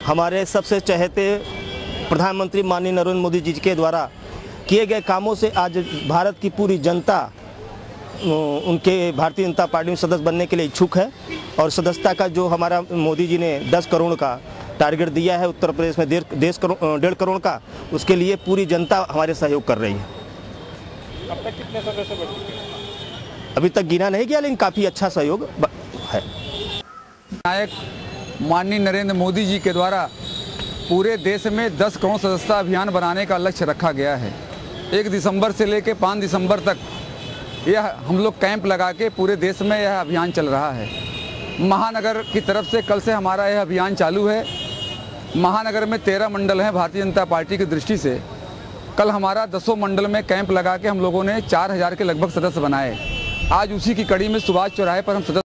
हमारे सबसे चहेते प्रधानमंत्री माननीय नरेंद्र मोदी जी के द्वारा किए गए कामों से आज भारत की पूरी जनता उनके भारतीय जनता पार्टी में सदस्य बनने के लिए इच्छुक है। और सदस्यता का जो हमारा मोदी जी ने 10 करोड़ का टारगेट दिया है उत्तर प्रदेश में 1.5 करोड़ का, उसके लिए पूरी जनता हमारे सहयोग कर रही है। अब तक कितने सदस्य बन चुके हैं? अभी तक गिना नहीं गया, लेकिन काफ़ी अच्छा सहयोग है। नायक माननीय नरेंद्र मोदी जी के द्वारा पूरे देश में 10 करोड़ सदस्यता अभियान बनाने का लक्ष्य रखा गया है। 1 दिसंबर से लेकर 5 दिसंबर तक यह हम लोग कैंप लगा के पूरे देश में यह अभियान चल रहा है। महानगर की तरफ से कल से हमारा यह अभियान चालू है। महानगर में 13 मंडल हैं भारतीय जनता पार्टी की दृष्टि से। कल हमारा 10 मंडल में कैंप लगा के हम लोगों ने 4000 के लगभग सदस्य बनाए। आज उसी की कड़ी में सुभाष चौराहे पर हम सदस्य